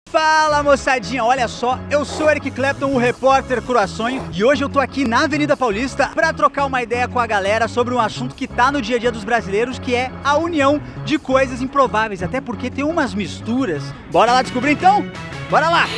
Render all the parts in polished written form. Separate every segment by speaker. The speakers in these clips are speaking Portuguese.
Speaker 1: Fala moçadinha, olha só, eu sou Eric Clapton, o repórter Croaçonho, e hoje eu tô aqui na Avenida Paulista pra trocar uma ideia com a galera sobre um assunto que tá no dia a dia dos brasileiros, que é a união de coisas improváveis, até porque tem umas misturas. Bora lá descobrir então? Bora lá!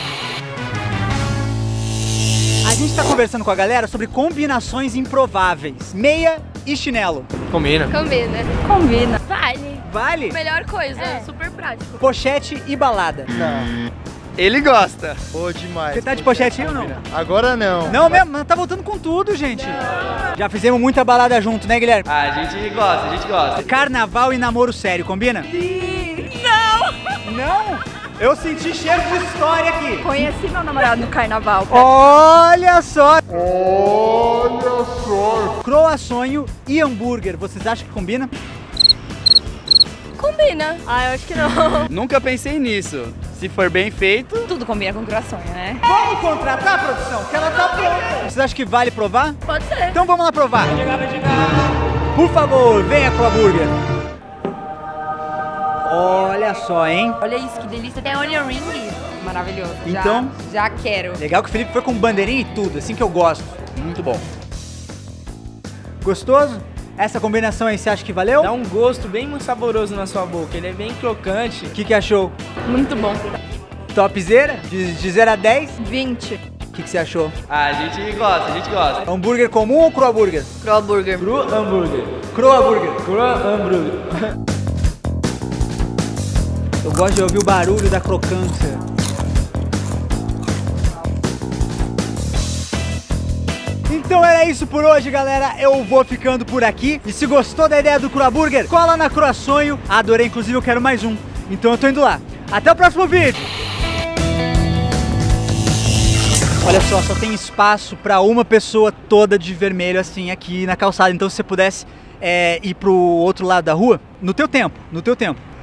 Speaker 1: A gente tá conversando com a galera sobre combinações improváveis, meia e chinelo.
Speaker 2: Combina.
Speaker 3: Combina. Vale.
Speaker 1: Vale?
Speaker 3: Melhor coisa, super prático.
Speaker 1: Pochete e balada.
Speaker 4: Não.
Speaker 2: Ele gosta.
Speaker 4: Pô, demais.
Speaker 1: Você tá de pochete aí ou não?
Speaker 4: Agora não.
Speaker 1: Não mesmo? Mas tá voltando com tudo, gente. Já fizemos muita balada junto, né, Guilherme?
Speaker 2: A gente gosta.
Speaker 1: Carnaval e namoro sério, combina?
Speaker 3: Sim.
Speaker 1: Não? Eu senti cheiro de história aqui.
Speaker 3: Conheci meu namorado no carnaval.
Speaker 1: Olha só! Olha só! Croaçonho e hambúrguer, vocês acham que combina?
Speaker 3: Combina. Ah, eu acho que não.
Speaker 2: Nunca pensei nisso. Se for bem feito.
Speaker 3: Tudo combina com croissant, né?
Speaker 1: Vamos contratar a produção, que ela tá pronta. Vocês acham que vale provar?
Speaker 3: Pode ser.
Speaker 1: Então vamos lá provar. Por favor, venha com o hambúrguer. Olha só, hein?
Speaker 3: Olha isso, que delícia. Tem onion ring. Maravilhoso.
Speaker 1: Então?
Speaker 3: Já quero.
Speaker 1: Legal que o Felipe foi com bandeirinha e tudo, assim que eu gosto.
Speaker 2: Muito bom.
Speaker 1: Gostoso? Essa combinação aí, você acha que valeu?
Speaker 5: Dá um gosto bem saboroso na sua boca, ele é bem crocante.
Speaker 1: O que achou?
Speaker 3: Muito bom.
Speaker 1: Topzera? De 0 a 10?
Speaker 3: 20.
Speaker 1: O que você achou?
Speaker 2: A gente gosta.
Speaker 1: Hambúrguer comum ou cru hambúrguer?
Speaker 3: Cru hambúrguer.
Speaker 5: Cru hambúrguer.
Speaker 1: Cru hambúrguer.
Speaker 5: Cru hambúrguer.
Speaker 1: Eu gosto de ouvir o barulho da crocância. Então era isso por hoje, galera. Eu vou ficando por aqui. E se gostou da ideia do Cru Hambúrguer, cola na Croaçonho. Adorei, inclusive eu quero mais um. Então eu tô indo lá. Até o próximo vídeo. Olha só tem espaço pra uma pessoa toda de vermelho assim aqui na calçada. Então se você pudesse ir pro outro lado da rua, no teu tempo.